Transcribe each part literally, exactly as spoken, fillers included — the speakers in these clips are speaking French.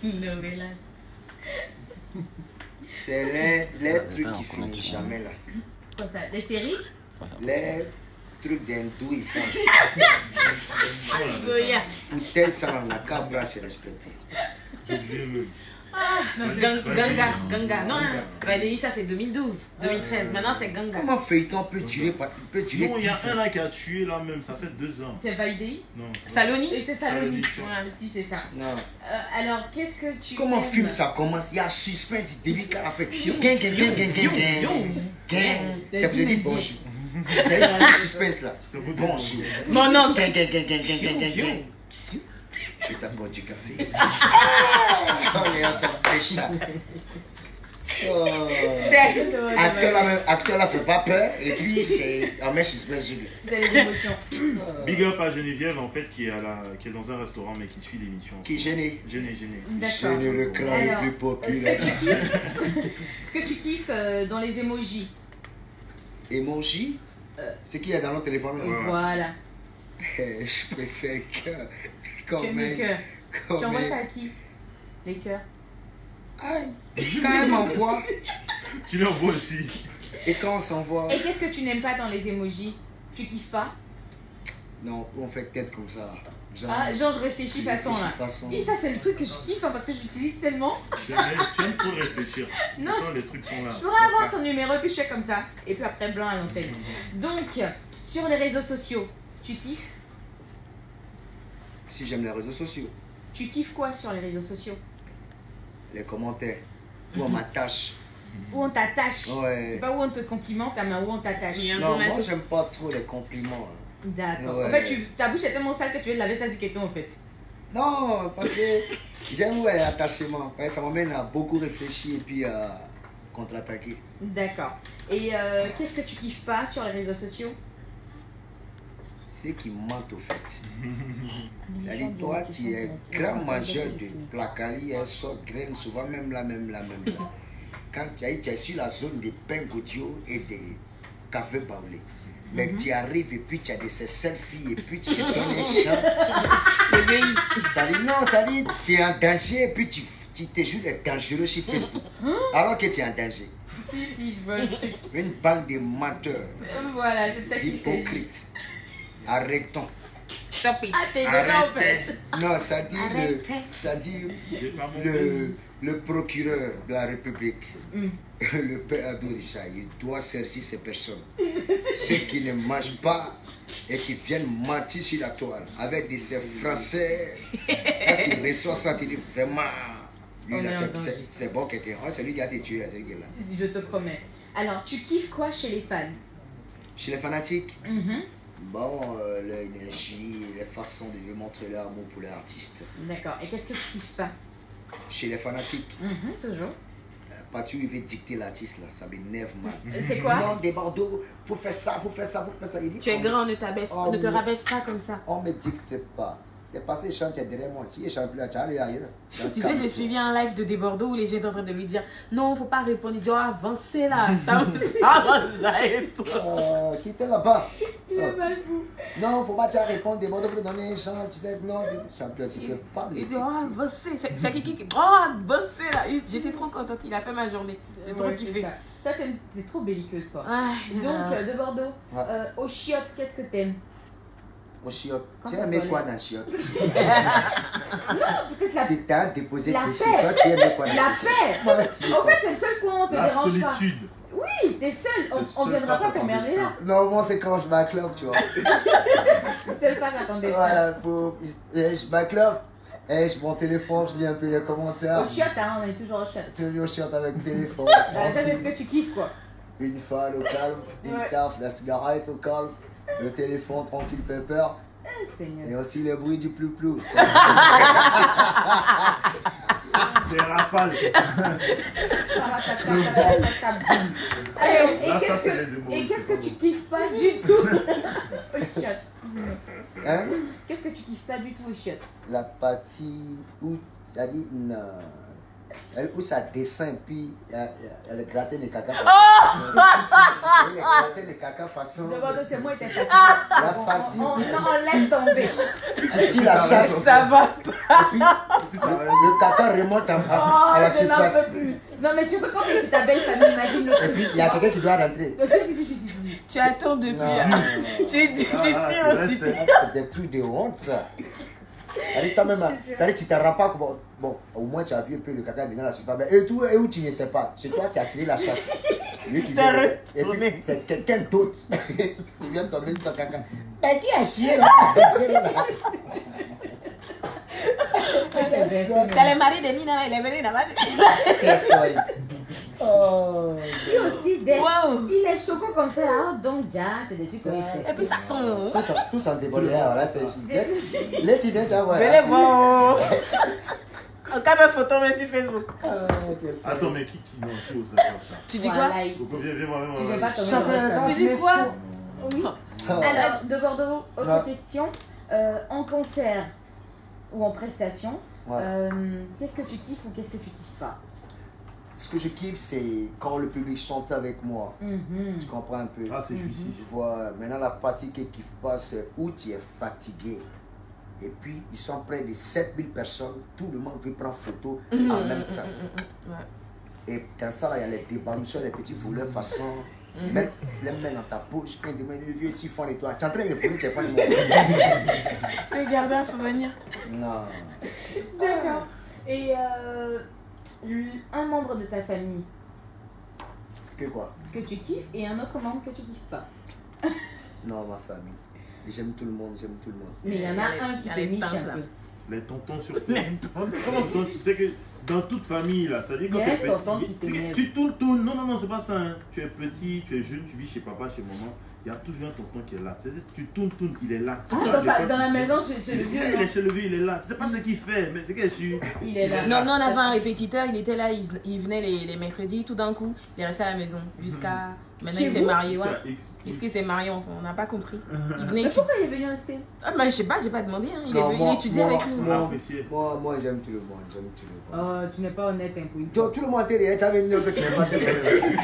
Novelas. C'est les, les trucs qui finissent jamais là. Quoi ça? Les séries? Les trucs d'hindou, ils font. Goya. Foutel ça, la cabra, c'est respecté. Non, Gang- Ganga, Ganga. Non, Valérie, ça c'est deux mille douze, deux mille treize. Maintenant c'est Ganga. Comment feuilleton peut durer, peut durer Non, il y a dix un ans? là qui a tué là même, ça fait deux ans. C'est Valérie? Non. Saloni? Et c'est Saloni. Saloni. Voilà, si c'est ça. Non. Euh, alors, qu'est-ce que tu Comment aimes? film ça commence? Il y a suspense, il début qu'à la fin. Gang, gang, gang, gang, gang, gang. Gang. Ça vous dit bonjour. Il y a un suspense là. Bonjour. Mon oncle. Gang, gang, gang, gang, gang, gang, gang, gang. Je t'apporte du café. On est ensemble, des chats. Oh. Acteur là, même- acteur là fait pas peur et puis c'est en met suspense sur lui. C'est les émotions. Big up à Geneviève en fait qui est, à la, qui est dans un restaurant mais qui suit l'émission. Qui est gêné? Gêné, gêné. D'accord. Gêné, le clan Alors, le plus Ce populaire. que tu kiffes, ce que tu kiffes euh, dans les emojis. Emoji? Euh. C'est qu'il y a dans notre téléphone là? Voilà. Eh, je préfère que. Quand Que mes même. cœurs. quand Tu envoies même. ça à qui? Les cœurs. Aïe. Quand elle m'envoie Tu l'envoies aussi. et quand on s'envoie. Et qu'est-ce que tu n'aimes pas dans les emojis? Tu kiffes pas? Non, on fait tête comme ça. Genre, Ah, genre je réfléchis je façon là. réfléchis façon. Et ça c'est le truc que je kiffe hein, parce que je l'utilise tellement. Tu aimes trop réfléchir. Non. Pourtant, les trucs sont là. Je pourrais avoir ton numéro et puis je fais comme ça. Et puis après blanc à l'antenne. Donc, sur les réseaux sociaux, tu kiffes? Si j'aime les réseaux sociaux, Tu kiffes quoi sur les réseaux sociaux? les commentaires, où on m'attache. Où on t'attache? Ouais. C'est pas où on te complimente, mais où on t'attache. Non, moi j'aime pas trop les compliments. hein. D'accord. Ouais. En fait, tu, ta bouche est tellement sale que tu veux laver ça sur quelqu'un en fait. Non, parce que j'aime ouais, l'attachement. Ouais, ça m'amène à beaucoup réfléchir et puis à contre-attaquer. D'accord. Et euh, qu'est-ce que tu kiffes pas sur les réseaux sociaux? C'est qui mentent au fait. C'est-à-dire, toi, tu es grand mangeur de placali, et sauce graine, souvent même là, même là, même là. Quand tu es, tu es sur la zone des pains godio et des cafés baoulés. Mais tu arrives et puis tu as des ces selfies et puis tu te donnes un champ. Ça dit non, ça dit tu es en danger et puis tu, tu te joues les dangereux sur Facebook. Alors que tu es en danger. Si, si, je vois le truc. Une bande de menteurs, Voilà, c'est de ça qu'il s'agit. d'hypocrites. Arrêtons. Stop it. Ah, c'est dedans en fait. Non, ça dit, le, Arrêtez. ça dit J'ai pas mon le, le procureur de la République, Mm. le père Adorisha, il doit servir ces personnes. Ceux qui ne mangent pas et qui viennent mentir sur la toile avec des ces français. Quand tu reçois ça, tu dis vraiment, lui On là, est en c'est- danger. c'est c'est bon quelqu'un. Oh, c'est lui qui a été tué, là, c'est lui qui est là. Je te promets. Alors, tu kiffes quoi chez les fans? Chez les fanatiques, Mhm. bon, euh, l'énergie, les façons de montrer leur amour pour les artistes. D'accord. Et qu'est-ce que tu kiffes pas? Chez les fanatiques, Mhm, toujours. pas tu il veut dicter l'artiste là, ça m'énerve mal. C'est quoi? Non, des Bordeaux, faut faire ça, faut faire ça, faut faire ça. Il dit, Tu es on- grand, ne, t'abaisse- Oh, ne te oui. rabaisse pas comme ça. On me dicte pas. C'est parce que chante derrière moi. Si je chante plus là, tu vas aller ailleurs. Dans le Tu sais, calme, j'ai suivi un live de Desbordeaux où les gens étaient en train de lui dire non, faut pas répondre. Il dit oh, avancez là. Ça me ça être. Euh, quittez là-bas. Il est Oh. mal fou. Non, faut pas te répondre des Bordeaux, faut te donner un chant, tu sais, non, des- champion, tu peux pas me Il dit dicter. oh, avancez. C'est c'est qui qui. Oh, avancez là. J'étais trop contente. Il a fait ma journée. J'ai trop Ouais, kiffé. c'est ça. Toi, t'aimes- t'es trop belliqueuse, toi. Ah, Donc, euh, de Bordeaux, Ouais. euh, aux chiottes, qu'est-ce que t'aimes? Au chiotte. Quand Tu on aimais doit quoi aller- dans chiotte? Peut-être la, Tu t'as déposé La tes paix. chiottes. Toi, tu aimais quoi dans la paix. Ouais. En fait, c'est le seul coin où on te La dérange pas. solitude. Oui, t'es seul. On, C'est on seul viendra face pas à ton t'emmerder là. Non, moi, c'est quand je m'acclave, tu vois. Seul face à ton destin. Voilà, pour, et je m'acclave, et je prends mon téléphone, je lis un peu les commentaires. Aux chiottes, hein, on est toujours aux chiottes. Toujours au chiotte avec le téléphone. Bah, ça, c'est tranquille. ce que tu kiffes, quoi. Une femme au calme, une Ouais. taf, la cigarette au calme, le téléphone tranquille, pépère, Eh, Seigneur. et aussi le bruit du plou-plou. Des rafales. Allez, et Là, ça, qu'est-ce c'est que- les émotions. et qu'est-ce que tu kiffes pas du tout aux chiottes? Hein? Qu'est-ce que tu kiffes pas du tout aux chiottes? La partie où, c'est-à-dire, une, euh, elle- où ça descend, puis il y a, il y a le gratin de caca. Le gratin de caca façon. De Bordeaux, c'est moi et t'es fatigué. La partie On, où non, tu- on laisse tomber. tu tires la chasse. Ça va. Et puis, et plus ça. Le caca remonte à, à, Oh, à la je n'en surface. peux plus. Non, mais surtout quand tu es chez ta belle famille, imagine le Et truc. puis, il y a quelqu'un qui doit rentrer. Tu attends depuis. Non, hein. non, non. Tu, tu, tu Ah, tires c'est aussi. resté. C'est des trucs de honte, ça. Ça veut dire, toi-même, ça veut dire que tu ne te rends pas compte. Bon, au moins, tu as vu un peu le caca venir à la surface. Mais et, tout, et où tu ne sais pas. C'est toi qui as tiré la chasse. Lui qui vient. Et puis, c'est quelqu'un d'autre qui vient tomber sur ton caca. Mais qui a chié là? C'est ça. C'est le mari de Nina, il est venu là-bas. C'est ça. Oh. Lui aussi, dès Wow. il est choquant comme ça. Là. Donc, déjà, c'est des trucs qu'on fait. Et puis ça sent. Tous en- Tous en débordé. Voilà, c'est ici. Là, tu viens, tu vas voir. Venez voir. Encore une photo, mais sur Facebook. Ah, tu es sûr. Attends, mais qui, qui, non, qui oserait faire ça? Tu dis quoi? Voilà, il- Donc, viens, viens, viens, Tu viens, veux pas tomber Champion, dans le Tu dis quoi? Oui. Ah. Alors, de Bordeaux, autre Non. question. Euh, en concert ou en prestation, Ouais. euh, qu'est-ce que tu kiffes ou qu'est-ce que tu kiffes pas? Ce que je kiffe, c'est quand le public chante avec moi. Mhm. Tu comprends un peu? Ah, c'est jouissif. Tu vois, maintenant la partie qui ne kiffe pas, c'est où tu es fatigué. Et puis, ils sont près de sept mille personnes. Tout le monde veut prendre photo en même temps. Ouais. Et dans ça, là, il y a les débarboucheurs, les petits voleurs façon. Mettre les mains dans ta poche, un des mains, le vieux siphon et toi. Tu es en train de me fouler, tu es pas de moi. Regardez un souvenir. Non. D'accord. Et euh, un membre de ta famille Que quoi? que tu kiffes et un autre membre que tu kiffes pas. Non, ma famille. J'aime tout le monde, j'aime tout le monde. Mais il y en a un qui Il y a te les miche tantes, un là. peu. Les tontons surtout. Les tontons, tu sais que dans toute famille, là, c'est-à-dire quand Il y tu a es un tonton petit, qui tu sais que t'énerve. tu tournes, tournes. Non, non, non, c'est pas ça. Hein. Tu es petit, tu es jeune, tu vis chez papa, chez maman. Il y a toujours un tonton qui est là. C'est-à-dire que tu tournes, tournes, il est là. Tu Ah, parles dans, de ta- quoi, dans tu la dis. maison, chez, chez le vieux, Il non? est chez le vieux, il est là. Tu sais pas ce qu'il fait, mais c'est qu'il est sûr. Il est là. Non, non, on avait un répétiteur, il était là, il ven- il venait les, les mercredis, tout d'un coup, il est resté à la maison jusqu'à. Maintenant, Chez il s'est vous? marié, ouais. Jusqu'à X. Puisqu'il s'est marié, enfin, on n'a pas compris. Il venait Mais étudier. pourquoi il est venu rester? Ah, mais je sais pas, j'ai pas demandé, hein. Il Non, est venu moi- étudier moi- avec nous. On a apprécié. Moi, moi j'aime tout le monde, j'aime tout le monde. Oh, tu n'es pas honnête, un peu. Tout, tout le monde est derrière, tu as vu que tu n'es pas derrière.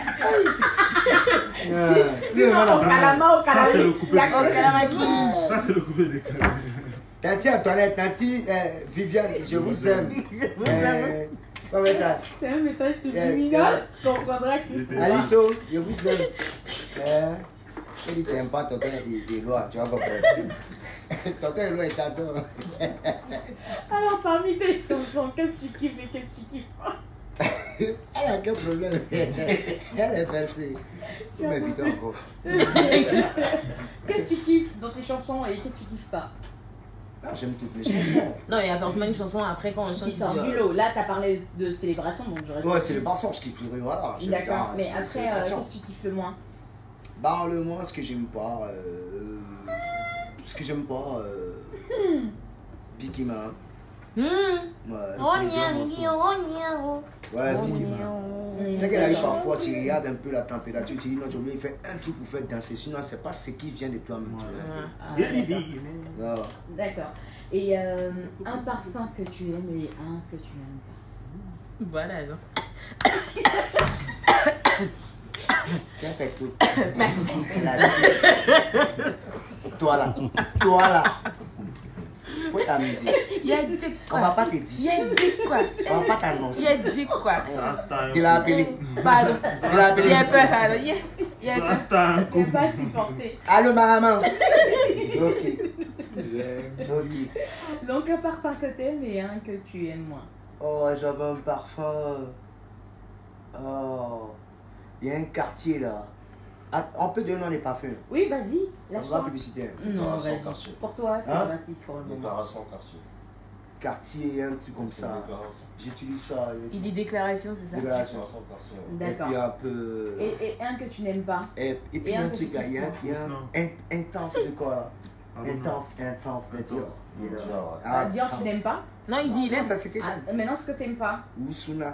Sinon, au calama, au Ça, c'est le calama. coupé de Oh, Kalamaki. Ça, c'est le coupé des câbles. Tanti Antoinette, Tanti euh, Viviane, je vous aime. Euh, comment ça? C'est un message Euh, subliminal. Tu comprendras Il qu'il était faut là. pas. Aliso, je vous aime. Euh, elle dit, tu n'aimes pas tonton Éloi, tu vas comprendre. Tonton Éloi est tonton. Alors, parmi tes chansons, qu'est-ce que tu kiffes et qu'est-ce que tu kiffes pas? Elle a quel problème? Elle est versée. Tu m'invites encore. Qu'est-ce que tu kiffes dans tes chansons et qu'est-ce que tu kiffes pas? Ah, j'aime toutes mes chansons. Non, il y a forcément une chanson après quand on chante. Qui sort il dit, du lot. Là, t'as parlé de célébration, donc je reste. Ouais, c'est le basson, je kiffe le riz, voilà. j'aime D'accord, bien, mais c'est- après, c'est euh, le qu'est-ce basson. que tu kiffes le moins? Dans le moins, ce que j'aime pas, euh, ce que j'aime pas, euh, Biggie Man. Hmm. Ouais, Oh, c'est nia, bien, nia, oh, nia, oh. ouais, Oh, Biggie nia, Man. oh. C'est qu'elle arrive parfois, tu regardes un peu la température, tu dis non, j'ai oublié de faire un truc pour faire danser, sinon c'est pas ce qui vient de toi-même. tu vois, un peu. Ah, Il y a des d'accord. billes. Voilà. D'accord. Et euh, un parfum que tu aimes et un que tu n'aimes pas. Voilà, genre. Tiens, fais tout. Merci. Toi là, toi là. Faut t'amuser. Il a dit On va quoi? pas te Il dire. a dit quoi? On va pas Il t'annoncer. a dit quoi? Ça, c'est un Tu l'as coup. appelé. Pardon. Tu l'as Il a appelé. peur, pardon. Il a- il a Ça, peur. c'est un Je coup. peux pas supporter. Allô, maman. Ok. Ok. Donc un parfum que t'aimes et un que tu aimes moins. Oh, j'avais un parfum. Oh. Il y a un quartier là. Ah, on peut donner des parfums. Oui, vas-y. Ça va Lâche-toi. publicitaire. Non, Déclaration vas-y. quartier. Pour toi, c'est Hein? gratis pour le moment. Déclaration quartier. Quartier, un truc comme C'est ça. déclaration. J'utilise ça. Il dit déclaration, c'est ça? Déclaration. Déclaration quartier. ouais. Et puis D'accord. un peu. Et, et un que tu n'aimes pas. Et, et puis et un un que truc, tu il y a, il y a kiffes un in- intense de quoi? Ah, bon, Intense, intense de Dior. Intense. Dior. Dior, ouais. Ah, Ah, Dior, intense. tu n'aimes pas. Non, il dit il Non, aime. ça c'est que Ah, maintenant, ce que t'aimes pas. Usuna.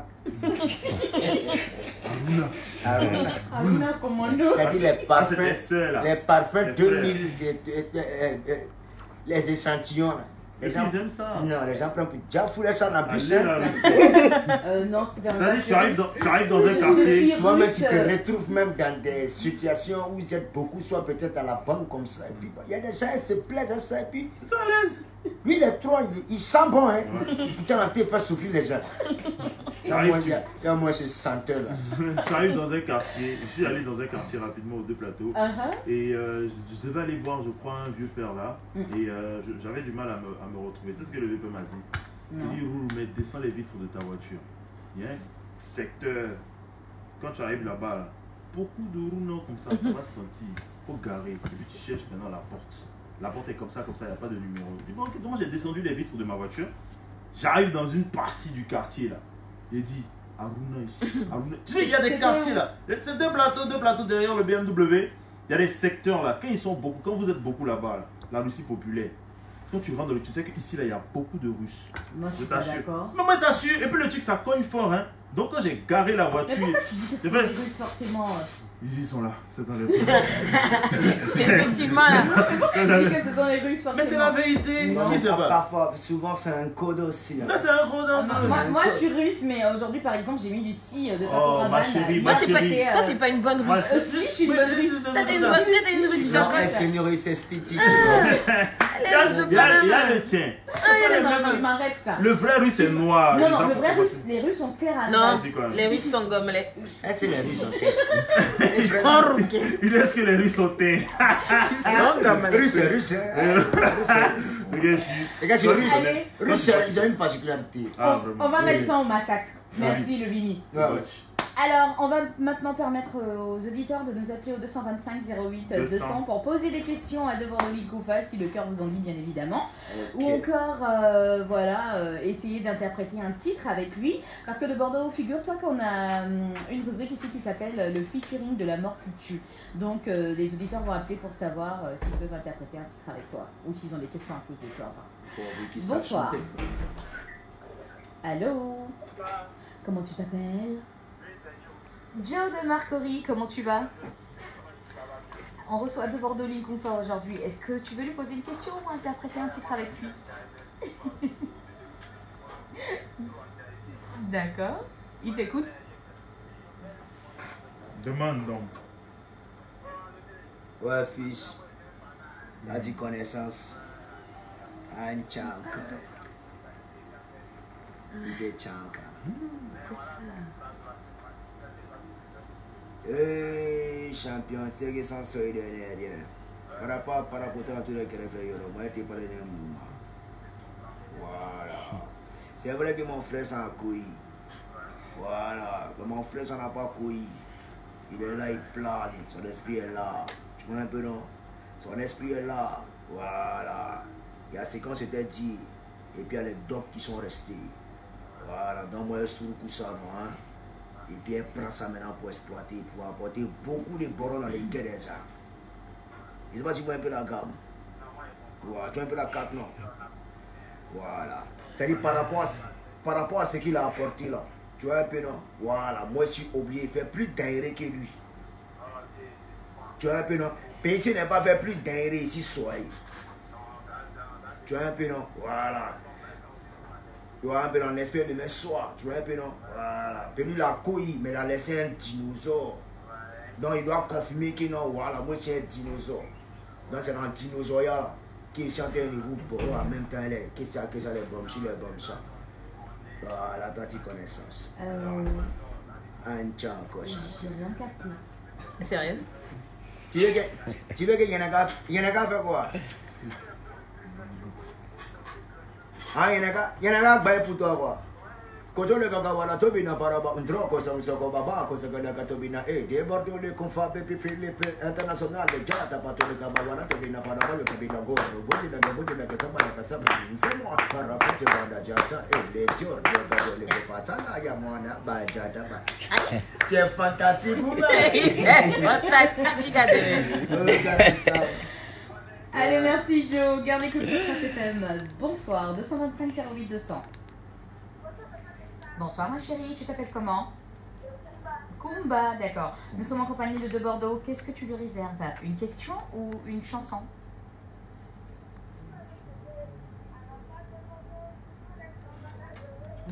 Aruna. Aruna Commando. C'est-à-dire les Ah, c'est parfums. des seuls, là. Les parfums Les deux mille. euh, euh, euh, euh, Les échantillons là. Les gens, ils aiment ça. Non, les gens prennent pour déjà fouler ça dans la bouche. euh, Non, c'était pas tu arrives dans, tu arrives dans un quartier. Souvent, même, tu te retrouves même dans des situations où ils aident beaucoup, soit peut-être à la banque comme ça. Et puis, il y a des gens, ils se plaisent à ça. Et puis, ils sont à l'aise. Lui, les trois, il, il sent bon. Hein. Ouais. Putain, la tête fait souffrir les gens. Moi, tu... moi, je sentais là. Tu arrives dans un quartier. Je suis allé dans un quartier rapidement aux deux plateaux. Uh-huh. Et euh, je, je devais aller voir, je crois, un vieux père là. Mm. Et euh, j'avais du mal à me, à me retrouver. Tu sais ce que le vieux père m'a dit? Non. Il dit, roule, mais descends les vitres de ta voiture. Il y a un secteur. Quand tu arrives là-bas, là, beaucoup de roues comme ça, ça va se sentir. Il faut garer. Et puis tu cherches maintenant la porte. La porte est comme ça, comme ça, il n'y a pas de numéro. Je dis, bon, okay, donc j'ai descendu les vitres de ma voiture. J'arrive dans une partie du quartier là. Il dit, Aruna ici. Aruna. Tu sais, il y a des quartiers là. C'est deux plateaux, deux plateaux derrière le B M W. Il y a des secteurs là. Quand ils sont beaucoup, quand vous êtes beaucoup là-bas, là, la Russie populaire. Quand tu rentres dans le, tu sais qu'ici là, il y a beaucoup de Russes. Moi, je suis pas d'accord. Mais moi, t'assure. Et puis le truc, ça cogne fort, hein. Donc quand j'ai garé la voiture. Mais pourquoi tu dis que c'est des Russes forcément? Ils y sont là, c'est dans les C'est effectivement là. Tu dis que ce sont les Russes forcément. Mais c'est la vérité. Non, qui pas parfois, souvent c'est un code aussi. Hein. C'est un code. Hein. Ah, moi, moi je suis russe, mais aujourd'hui par exemple j'ai mis du si de Oh ma chérie, ma chérie. Toi t'es pas une bonne russe. Euh, si, je suis une bonne russe. Toi t'es une bonne, t'es une russe. Non, c'est une russe esthétique. Il y a le tien. Je m'arrête ça. Le vrai russe est noir. Non, non, le vrai russe, les Russes sont clairs à Non, les Russes sont gommelets. C'est les Russes sont il est-ce que les Russes sont tés? Russes, c'est russe. Les gars, c'est russe. Russes, ils ont une particularité. On va mettre fin au massacre. Merci, le Vimy. Alors, on va maintenant permettre aux auditeurs de nous appeler au deux cent vingt-cinq zéro huit deux cents pour poser des questions à Devant de Likoufa, si le cœur vous en dit, bien évidemment. Okay. Ou encore, euh, voilà, euh, essayer d'interpréter un titre avec lui. Parce que de Bordeaux, figure-toi qu'on a hum, une rubrique ici qui s'appelle le featuring de la mort qui tue. Donc, euh, les auditeurs vont appeler pour savoir euh, s'ils peuvent interpréter un titre avec toi. Ou s'ils ont des questions à poser, peu importe. Bonsoir. Allô? Comment tu t'appelles? Joe de Marcory, comment tu vas? On reçoit de Bordeaux Lincoln aujourd'hui. Est-ce que tu veux lui poser une question ou interpréter un titre avec lui? D'accord. Il t'écoute? Demande donc. Ouais, fils. T'as dit connaissance. Un chanka. Il est chanka. C'est ça. Hey, champion, c'est que ça soit derrière. Par rapport par rapport à tous les créfeurs, moi je t'ai parlé d'un moment. Voilà. C'est vrai que mon frère s'en a couillé. Voilà. Mais mon frère s'en a pas couillé. Il est là, il plane. Son esprit est là. Tu vois un peu non? Son esprit est là. Voilà. Il y a ce qu'on s'était dit. Et puis il y a les docs qui sont restés. Voilà. Donc moi je suis sur ça, moi. Hein? Et puis elle prend ça maintenant pour exploiter, pour apporter beaucoup de borons dans les guerres déjà. Je ne sais pas si vous voyez un peu la gamme. Voilà, tu vois un peu la carte, non? Voilà. C'est-à-dire par rapport à, par rapport à ce qu'il a apporté là. Tu vois un peu, non? Voilà, moi je suis obligé de faire plus d'intérêt que lui. Tu vois un peu, non? P n'est pas fait plus d'intérêt ici, soyez. Tu vois un peu, non? Voilà. Tu vois un peu dans l'esprit de mes soirs, tu vois un peu non? Voilà. Puis lui la couille, mais il a laissé un dinosaure. Donc il doit confirmer que non, voilà, moi c'est un dinosaure. Donc c'est un dinosaure là, qui chante un niveau bon en même temps, qui ça, qui ça les bombes, les bombes ça. Voilà, toi tu connais ça. Euh... Un tchan, coche. J'ai rien capté. Sérieux? Tu veux que, tu veux que y en a qu'à faire quoi? Ah, il y en a qui pour toi quoi. Quand on le gaga wala tobi na faraba undro ko sang soko baba ko sa gala ka tobi na eh de bordo le confa pe Philippe international de jata pa to le gaga wala tobi na faraba le tobi na go go de la go de la ka sama ka sama c'est moi para fete banda jata eh le tior de gaga le fata la ya mona ba jata ba. C'est fantastique ou pas? Fantastique, regardez. Allez, merci Joe. Garde l'écoute sur Trace F M. Bonsoir, deux cent vingt-cinq zéro huit deux cents. Bonsoir ma chérie, tu t'appelles comment? Kumba, d'accord. Nous sommes en compagnie de De Bordeaux. Qu'est-ce que tu lui réserves? Une question ou une chanson?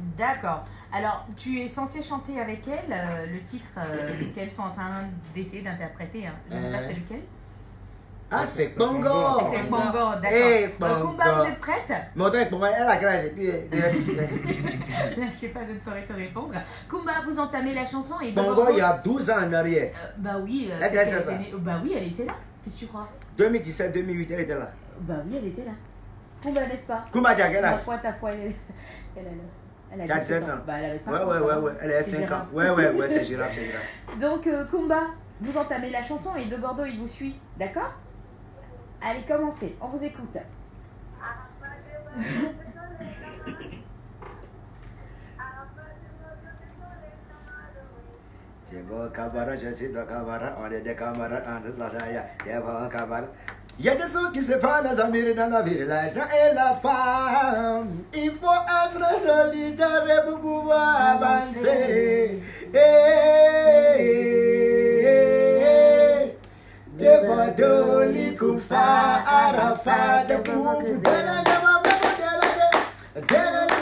D'accord. Alors, tu es censé chanter avec elle euh, le titre euh, qu'elles sont en train d'essayer d'interpréter. Hein. Je ne sais pas c'est lequel. Ah, c'est Bongo. C'est Bongo, d'accord. Hey, euh, Kumba, vous êtes prête? Mon truc, pour moi, elle a quel âge? Et puis, je sais pas, je ne saurais te répondre. Kumba, vous entamez la chanson et... Bongo, il y a douze ans en arrière. Euh, bah oui. Euh, elle, elle, ça. Bah oui, elle était là. Qu'est-ce que tu crois? deux mille dix-sept deux mille huit, elle était là. Bah oui, elle était là. Kumba, n'est-ce pas? Kumba, tu as quel âge? Ta foi, ta foi, elle, elle, elle, elle a quatre-sept ans. Bah, elle avait cinq ouais, ans. Ouais, ouais, ouais, elle a cinq ans. Ouais, ouais, ouais, c'est girafe, c'est girafe. Donc, euh, Kumba, vous entamez la chanson et De Bordeaux, il vous suit. D'accord? Allez, commencez. On vous écoute. C'est bon, camarade, je suis dans camarade, on est des camarades, on est là, c'est bon, camarade. Il y a des choses qui se passent dans la vie, dans la vie, l'argent et la femme. Il faut être solidaire pour pouvoir avancer. De Bordeaux, Likoufa, Arafat, de Boubou, de la Jama, de la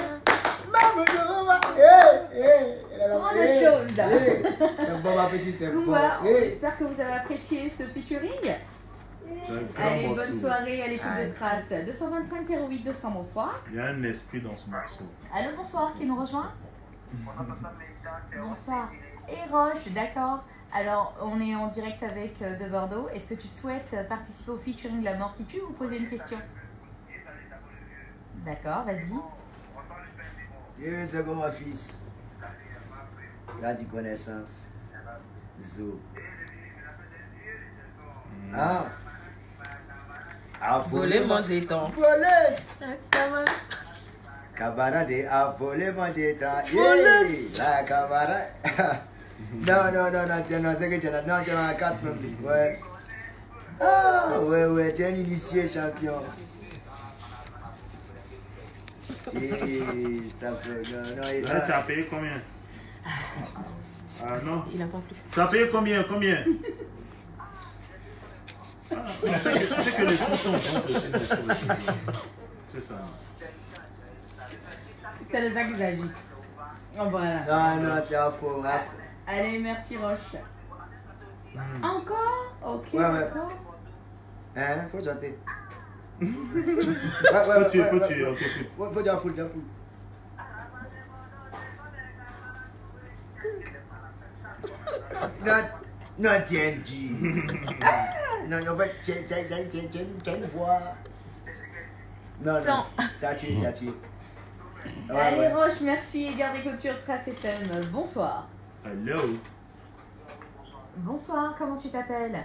Grande chose. C'est un bon appétit, c'est bon. J'espère que vous avez apprécié ce featuring. Allez, bonne morceau. soirée à l'écoute de Trace. deux cent vingt-cinq zéro huit deux cents, bonsoir. Il y a un esprit dans ce morceau. Allô, bonsoir, qui nous rejoint? Bonsoir. Et Roche, d'accord. Alors, on est en direct avec euh, De Bordeaux. Est-ce que tu souhaites participer au featuring La Mort qui tue ou poser une question? D'accord, vas-y. Et c'est comme mon fils. Là, du connaissance. Zo. Ah. A Voler, manger ton. Voler. Camarade a volé, manger ton. Voler. La camarade. Non, non, non, non, non, c'est que tu as non, tu as un quatre même. Ouais. Ah, ouais, ouais, tu es un initié champion. Et ça peut. Non, non, Là, tu as payé combien? Ah non. Il n'entend plus. Tu as payé combien? Combien? Ah, c'est que les sons sont bons aussi, les sons. C'est ça. C'est le ça qui s'agit. Oh, voilà. Non, non, t'es à faux. Allez, merci Roche. Mm. Encore? Ok, ouais, ouais. d'accord. Hein, faut chanter. ouais, ouais, faut tuer, faut tuer, ok. Faut, faut dire full, dire full. Non, non, tiens, dis. Non, en fait, tu as une voix. Non, non, t'as tué, t'as tué. Ouais, allez, ouais. Roche, merci et gardez couture Trace F M. Bonsoir. Hello. Bonsoir, comment tu t'appelles?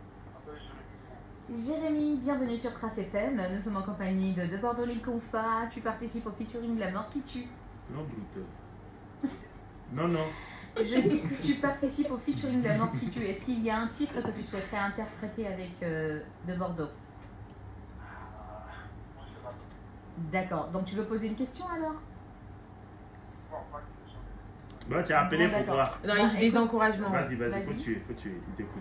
Jérémy, bienvenue sur Trace F M. Nous sommes en compagnie de De Bordeaux Likoufa. Tu participes au featuring La Mort qui tue. Non, Bruto. Non, non. Je dis que tu participes au featuring La Mort qui tue. Est-ce qu'il y a un titre que tu souhaiterais interpréter avec euh, De Bordeaux? D'accord, donc tu veux poser une question alors? Bah, tu as appelé bon, pour toi. Non, il dit des encouragements. Vas-y, vas-y, vas faut tuer, faut tuer, il t'écoute.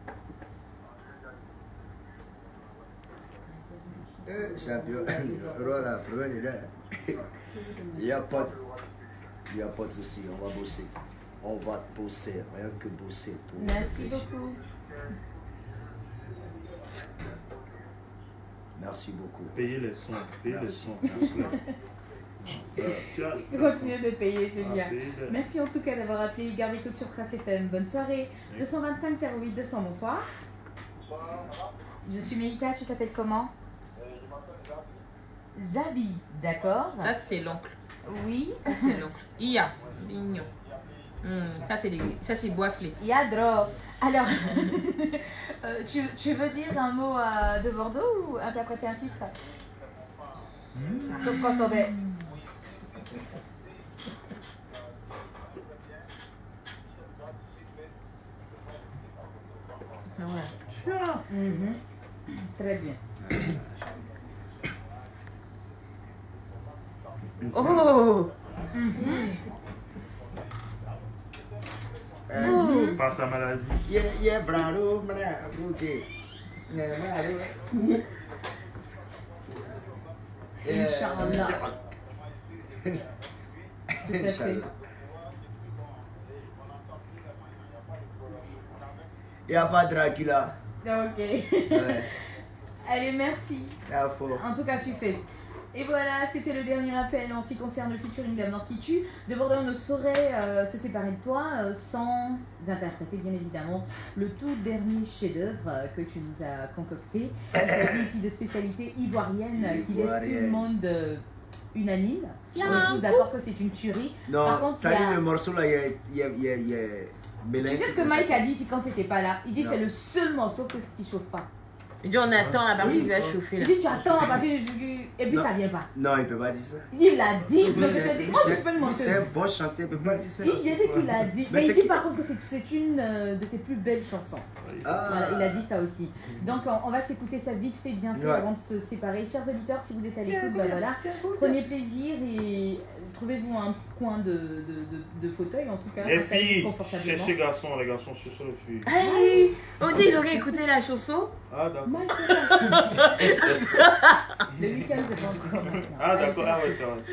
Euh, champion, Rola, prenez là. Il n'y a pas de... Il n'y a pas de souci, on va bosser. On va bosser, rien que bosser. Pour merci beaucoup. Merci beaucoup. Payer les sons, payer les sons. Continuez de payer, c'est bien. Merci en tout cas d'avoir appelé. Gardez écoute sur Trace F M. Bonne soirée. deux cent vingt-cinq zéro huit deux cents, bonsoir. Je suis Meïta, tu t'appelles comment? Zabi, d'accord. Ça c'est l'oncle. Oui. Ça c'est l'oncle. Ia, mignon. Mmh, ça c'est des... ça c'est boiflé. Yadro. Alors, euh, tu, tu veux dire un mot euh, de Bordeaux ou interpréter un titre? Donc quoi sauver. Voilà. Mm-hmm. Très bien. Oh. Euh, par sa maladie. Il y a vraiment brouté. Inch'Allah. Tout à fait. Il n'y a pas de Dracula. Ok. Ouais. Allez, merci. Ah, faux. En tout cas, je suis fait. Et voilà, c'était le dernier appel en ce qui concerne le featuring d'Amour qui tue. De Bordeaux ne saurait euh, se séparer de toi euh, sans interpréter, bien évidemment, le tout dernier chef-d'œuvre euh, que tu nous as concocté. Il s'agit ici de spécialité ivoirienne euh, qui laisse tout le monde euh, unanime. On est tous d'accord que c'est une tuerie. Non, Par contre, ça il y dit a... le morceau là, il y a. Il y a, il y a, il y a... Tu sais ce que Mike a dit si quand tu n'étais pas là? Il dit non. c'est le seul morceau que, qui ne chauffe pas. Il dit on attend la partie Oui. qui va chauffer là. Il dit tu attends à partir du... Et puis Non. ça vient pas. Non, il peut pas dire ça. Il l'a dit. Lui, Mais c'est- je te dis, lui, moi je c'est- suis pas une lui, menteuse. c'est un bon chanteur, il peut pas dire ça. Si, j'ai dit qu'il a dit. Mais Mais c'est il dit qui- par contre que c'est- c'est une euh, de tes plus belles chansons. Ah. Voilà, il a dit ça aussi. Donc on, on va s'écouter ça vite fait, bien fait Ouais. avant de se séparer. Chers auditeurs, si vous êtes à l'écoute, bah voilà, prenez plaisir et trouvez-vous un coin de, de, de, de fauteuil en tout cas. Les installez-vous filles, confortablement. cherchez garçons, les garçons, cherchez les filles. Hey, on dit qu'il aurait écouté la chanson. Ah, d'accord. Mike, c'est pas- Le week-end, c'est pas encore. Ah, d'accord, ah, ouais, c'est vrai.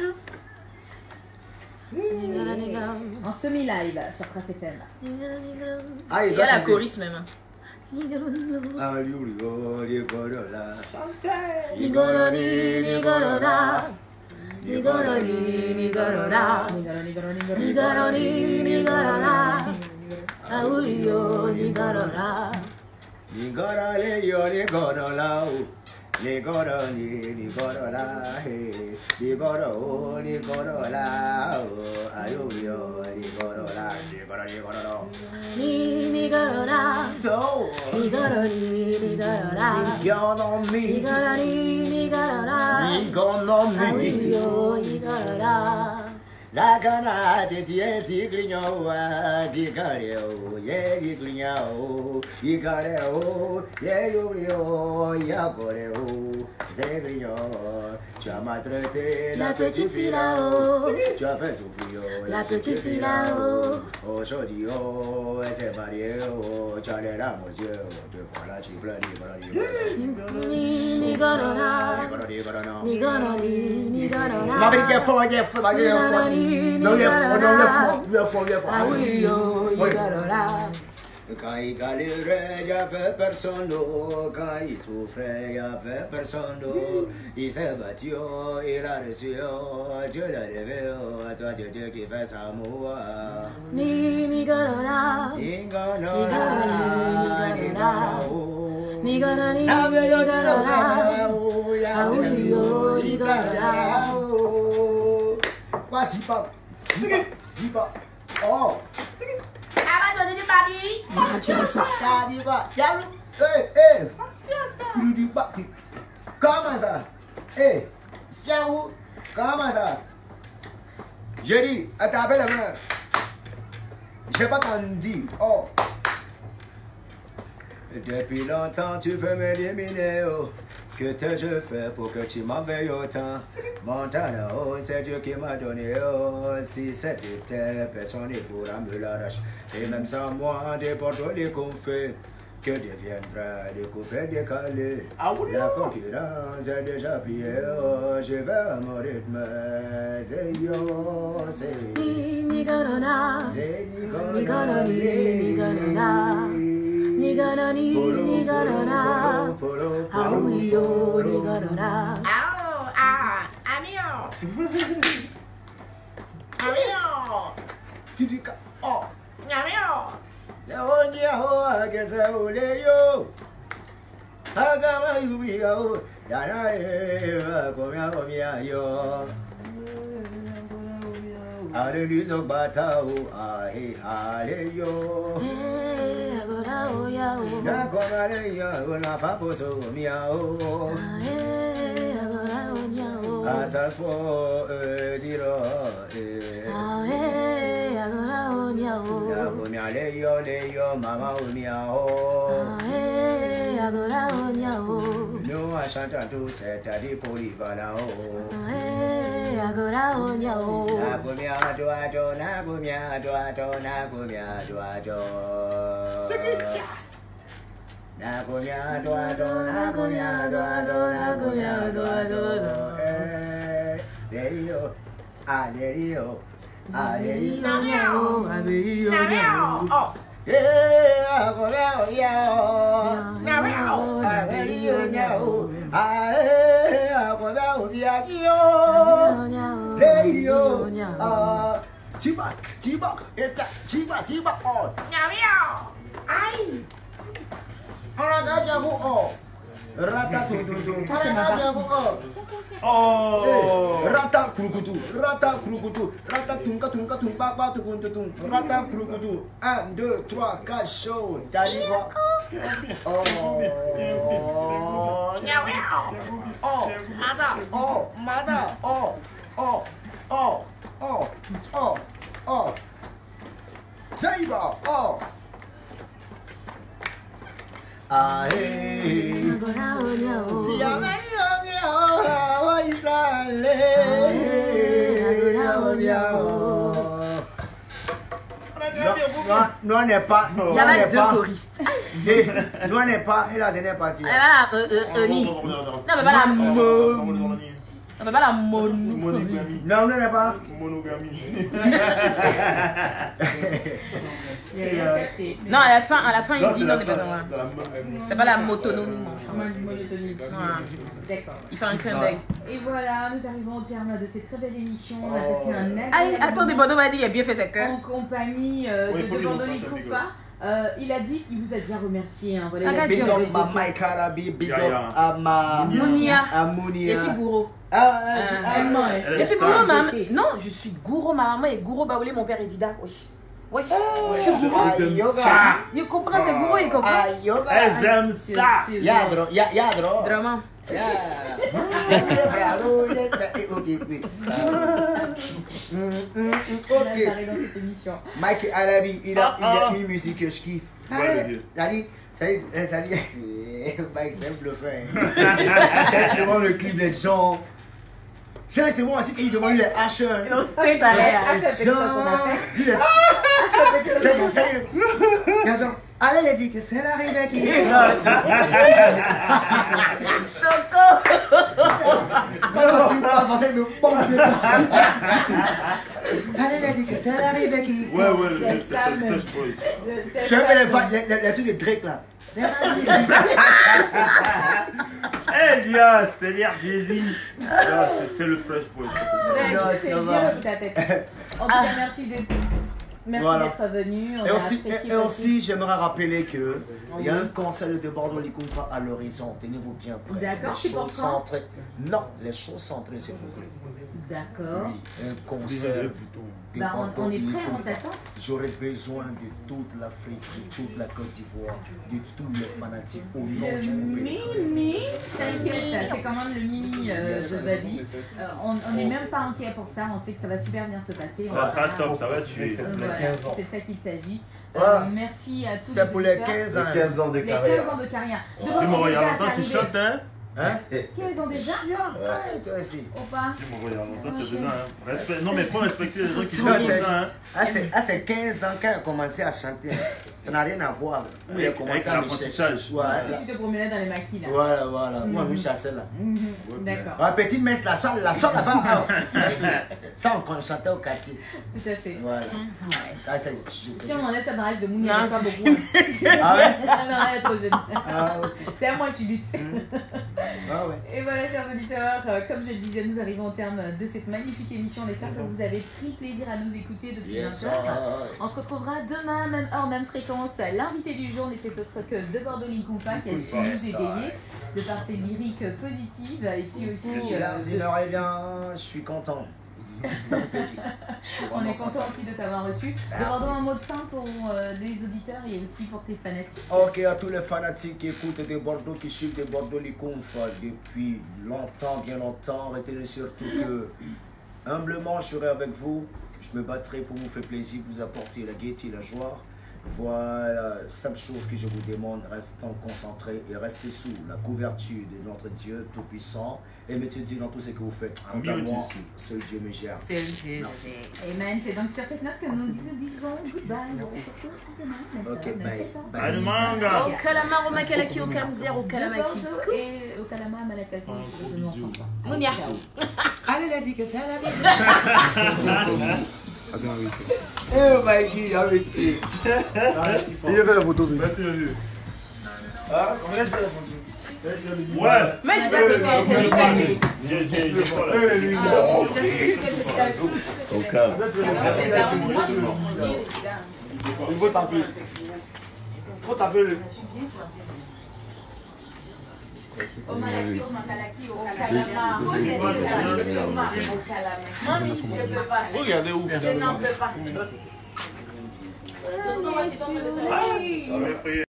En semi-live sur Trace F M. Ah, il Il y doit a la chanter. chorus même. Ah, lui, lui, oh, lui, oh, là. Nigoroni, nigorona. Nigoroni, nigorona. Nigoroni, nigorona. Aulio, nigorona. Nigora le yo nigora la o nigora ni nigora la he nigora o nigora la o ayo yo nigora la nigora nigora la Ni, nigorona. so Nigoroni, nigorona. nigora mi Nigoroni, nigorona. nigora mi Aulio, nigorona. Zakana tete zigrinyo wa gigareo ye zigrinyo gigareo ye yobrio ya goreo zigrinyo tu as maltraité La petite fille là-haut. tu as fait souffrir La petite fille là-haut. aujourd'hui oh elle s'est mariée oh tu as les larmes aux yeux te voilà tu pleures voilà Ni, nigorona. Nigoroni, nigorona. La vérité est fort, il est fort, il est fort. Non, il est fort, non, il est fort, il est fort, il est fort. Ah oui, yo, nigorona. Quand il galérait, il n'y avait personne. Oh. Quand il souffrait, il n'y avait personne. Oh. Il s'est battu, oh. Il a reçu, oh. Dieu l'a levé, oh. Toi, Dieu, Dieu qui fait sa mort. Ni, nigorona. Ingona, Nigorona. oh. Nigoroni, Ah, mais yo, nigorona. oh, ya, Ah oui, yo, Igora. oh. Quoi, si pas, si pas, si pas. Oh. Ah, tiens ça. T'as dit quoi? T'as vu? Eh, eh. Il dit pas. Comment ça? Eh, viens où? Comment ça? J'ai dit, attrapez la main. Je sais pas qu'on dit. Oh. Depuis longtemps, tu veux m'éliminer. Oh. Que t'ai-je fait pour que tu m'en veuilles autant? Montana, oh, c'est Dieu qui m'a donné. Oh, si c'était personne ne pourra me l'arracher. Et même sans moi, des portes les confins. Que deviendra des coupés décalés? Ah oui, La concurrence est déjà pliée. Oh, je vais à mon rythme. C'est yo, c'est Ni, nigorona. c'est Nigoroni, nigorona. Nigoroni, nigorona. Ah oui, yo, nigorona. Ah, ah, amigo. Amigo. Tidika, oh. Amigo. Yaho nyaho ageza uleyo. Agama yubiyo. Yana e komya komya yo. Alléluia bata o ahe aleyo. Eh, agora oya o. Na komale ya na faposo miao. Eh, agora oya o. Asafo e tiro e. Ah, eh, agora oya o. Na komya leyo leyo mama o miao. Ah, eh, agora oya o. Nous en chantant tous, c'est-à-dire polyvalent. Ah, eh, agora oya o. Na kumia doa do, na kumia doa do, na kumia doa do. Na kumia doa do, na kumia doa do, na kumia doa do. Eh, there you, ah, there you. Allez, Namiao. Namiao. Oh. eh, agobiao, yao. Namiao. Agobiao, yao. Ae, agobiao, biagio. Zeyo. Ah, chiba, chiba, esta, chiba, chiba, oh. Namiao. Aïe. Orang aja bu, oh. Rata tu tu tu. Orang aja bu, oh. Oh! Rata kurukutu, rata kurukutu, rata tunka tunka tunka ba tukun tukun, rata kurukutu. Un, deux, trois, quatre, chaud. T'allez voir. Oh. Namiao. Oh. Mada. Oh. Mada. Oh. Oh. Oh. Oh. Oh. Oh. Saiba. Oh. Ah, hey. Si amarillo miau, hoy sale. Non, on n'est pas. Il y avait deux choristes. Nous, on n'est pas. Et la dernière partie. Elle va la euh, Oni. Non, mais pas la mon. Non, mais pas la mon. Monogamie. Non, on n'est pas. Monogamie. Non, à la fin, à la fin, il Non, dit c'est non, la on n'est pas fin. dans la. La mo- C'est pas la motonomie. D'accord. Il fait un clin d'œil. Et voilà, nous arrivons au terme de cette très belle émission. On a passé un Allez, agréable attendez, moment Bordeaux m'a dit qu'il a bien fait ses en cœurs. compagnie euh, Ouais, de faut lui Bordeaux montrer, ça Likoufa. Euh, il a dit, il vous a déjà remercié. Hein, voilà, il a Ah, dit- Big up ma Mike Arabi, big Ya, ya. up à ma. Mounia. À Mounia. Et c'est Gouro. Ah, ah, Ah, ah, non, Elle Et est c'est sale. Gouro, maman. Non, je suis Gouro, ma maman, et Gouro Baoulé, mon père est Dida. Wesh. Wesh. ah, Elles aiment yoga. ça. Il comprend, c'est Gouro, il comprend. Ah, yoga. Elles aiment ça. C'est- Yadro, ya- yadro. Vraiment. Ya. Ok, oui, ça. Mm, mm, mm, On a Ok. parlé dans cette émission. Mike Arabi, il a, il Ah, a ah. une musique que je kiffe. Ouais, le vieux. Salut, salut, eh, salut. Mike, c'est un bluffeur. hein. C'est vraiment le clip des gens. C'est c'est moi aussi qui demande les H. Non, c'est pas vrai. Ah, je fais ça, son affaire. Salut, salut. Il y a genre, allez, les dit que c'est l'arrivée qui est. Choco. Comment tu parles français, me pompe de allez, les dit que c'est l'arrivée qui est. Ouais, ouais, le C'est vieux, ça, c'est même. Touch Boy. C'est Je ça, fais les, même. va- les, les, les trucs de Drake là. C'est l'arrivée. Eh bien, Seigneur Jésus. Ah, c'est- C'est le Fresh Boy. Ouais, Non, c'est ça bien va. dans ta tête. En tout cas, merci d'être merci Voilà. d'être venu. On Et a aussi, apprécié et, et votre- aussi j'aimerais rappeler que il y a un concert de Bordeaux Likoufa à l'horizon. Tenez-vous bien prêts. D'accord, Les c'est pour choses quand centrées. Non, les choses centrées, s'il vous plaît. D'accord. Oui, un Déjà, concert. le bouton. de Bah, on, Bordeaux on est prêt, on Likoufa. t'attend. J'aurais besoin de toute l'Afrique, de toute la Côte d'Ivoire, de tous les fanatiques au nom Le du Moubé. Mimi, t'inquiète, ça, c'est quand même le Mimi euh, de Babi. Euh, on on n'est même pas inquiet pour ça, on sait que ça va super bien se passer. On Ça va- sera top, ça va tuer. Euh, voilà, c'est de ça qu'il s'agit. Euh, Voilà. merci à tous C'est pour les auditeurs. quinze ans. quinze ans de Les carrière. quinze ans de carrière. Tu Devant me nous, déjà, regardes c'est longtemps, tu arrivé. chantes, hein? Hein? quinze ans déjà Ouais, toi aussi. Ou pas? Tu me regardes longtemps, tu es dedans, hein? Respect- Non, mais faut respecter les gens qui Non, disent c'est- ça, hein? Ah, c'est ah, c'est quinze ans quand il a commencé à chanter. Ça n'a rien à voir. Où il a Avec- commencé avec à me chercher. l'apprentissage. Ouais, Tu te promenais dans les maquis là. voilà, voilà. Moi, Mhm. je chassais là. Mhm, D'accord, Ah, petite messe, la salle, la salle là-bas. ah. Ça, on on chantait au quartier. tout à fait. Voilà. Ouais. Ah, c'est- je- Si c'est on juste- enlève ça dans l'âge de Mouni, Non, il n'y a pas c'est- beaucoup. hein. Ah ouais? Non, elle est trop jeune. Ah, ok. C'est à moi que tu luttes. Ah ouais. Et voilà, chers auditeurs, euh, comme je le disais, nous arrivons au terme de cette magnifique émission. On espère que vous avez pris plaisir à nous écouter depuis Yes, vingt heures. ah, On se retrouvera demain, même heure, même fréquence. L'invité du jour n'était autre que De Bordeaux Likoufa qui a su nous égayer de par ses lyriques positives et puis aussi. euh, Merci, de- Laurent, bien, je suis content. Ça me fait plaisir. Je suis On vraiment est content aussi de t'avoir reçu. De Merci. Bordeaux, un mot de fin pour euh, les auditeurs et aussi pour tes fanatiques. Ok, à tous les fanatiques qui écoutent de Bordeaux, qui suivent de Bordeaux Likoufa depuis longtemps, bien longtemps, retenez surtout que humblement je serai avec vous, je me battrai pour vous faire plaisir, vous apporter la gaieté, la joie. Voilà, simple chose que je vous demande, restons concentrés et restez sous la couverture de notre Dieu Tout-Puissant et mettez Dieu dans tout ce que vous faites. Quant à Amen, moi, Jésus. seul Dieu me gère. C'est Dieu. Merci. Amen. C'est donc sur cette note que nous nous disons goodbye. On se retrouve demain. Ok, bye. Bye. Allez, manga. Au calamar, au makalaki, au kamzer, au De kalamaki. Bordeaux et au Calamar, Malakaki. Je ne m'en sens pas. Mounia. Allez, elle a dit que c'est à la vie. Eh, Mikey, arrêtez. Il a fait la photo. Merci, le vieux. Ah, on a fait la photo. Ouais. Mais je vais faire J'ai j'ai j'ai pas là. Au calme. Il faut taper. Il faut taper le. Au malaki, au makalaki, au calamar. Mami, je ne peux pas. Regardez où. Je n'en peux pas. Ah,